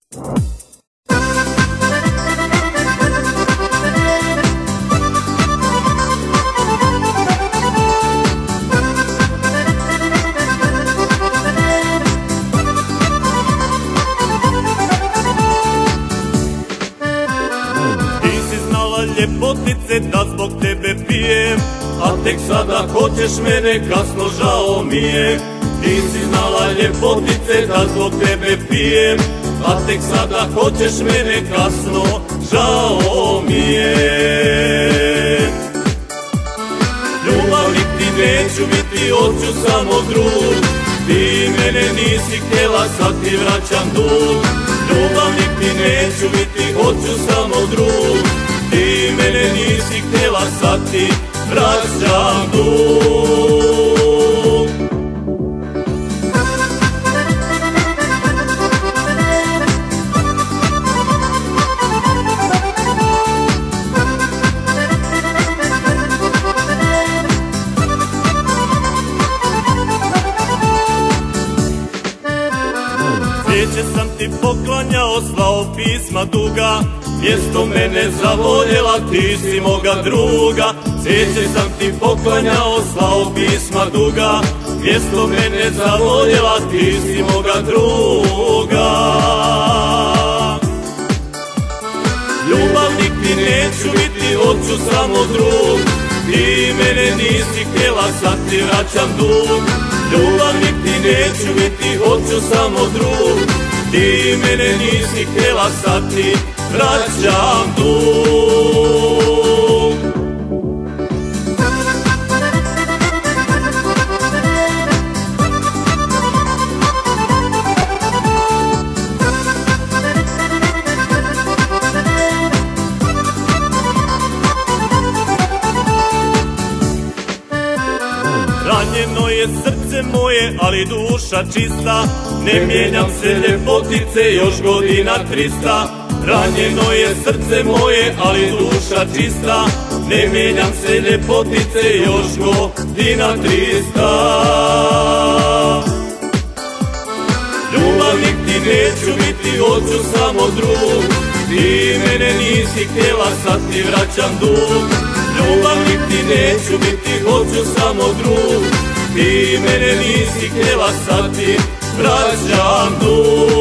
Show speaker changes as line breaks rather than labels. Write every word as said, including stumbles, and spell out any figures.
Ljepotice da zbog tebe pijem, a tek sada hoćeš mene, kasno žao mi je. Ti si znala ljepotice da zbog tebe pijem, a tek sada hoćeš mene, kasno žao mi je. Ljubavnik ti neću biti, hoću samo drug. Ti mene nisi htjela, sad ti vraćam dug. Ljubavnik ti neću biti, hoću samo drug. Ti mene nisi htjela, sad ti vraćam dug. Cvijeće sam ti poklanjao, slao pisma duga. Mjesto mene zavoljela, ti si moga druga. Cvijeće sam ti poklanjao, slao pisma duga. Mjesto mene zavoljela, ti si moga druga. Ljubavnik ti neću biti, hoću samo drug. Ti mene nisi htjela, sad ti vraćam dug. Ljubavnik ti neću biti, hoću samo drug. Ti mene nisi htjela, sad ti vraćam dug. Ranjeno je srce moje, ali duša čista. Ne mijenjam se ljepotice, još godina trista. Ranjeno je srce moje, ali duša čista. Ne mijenjam se ljepotice, još godina trista. Ljubavnik ti neću biti, hoću samo drug. Ti mene nisi htjela, sad ti vraćam dug. Ljubavnik ti neću biti, hoću samo drug. Ti mene nisi htjela, sad ti vraćam dug.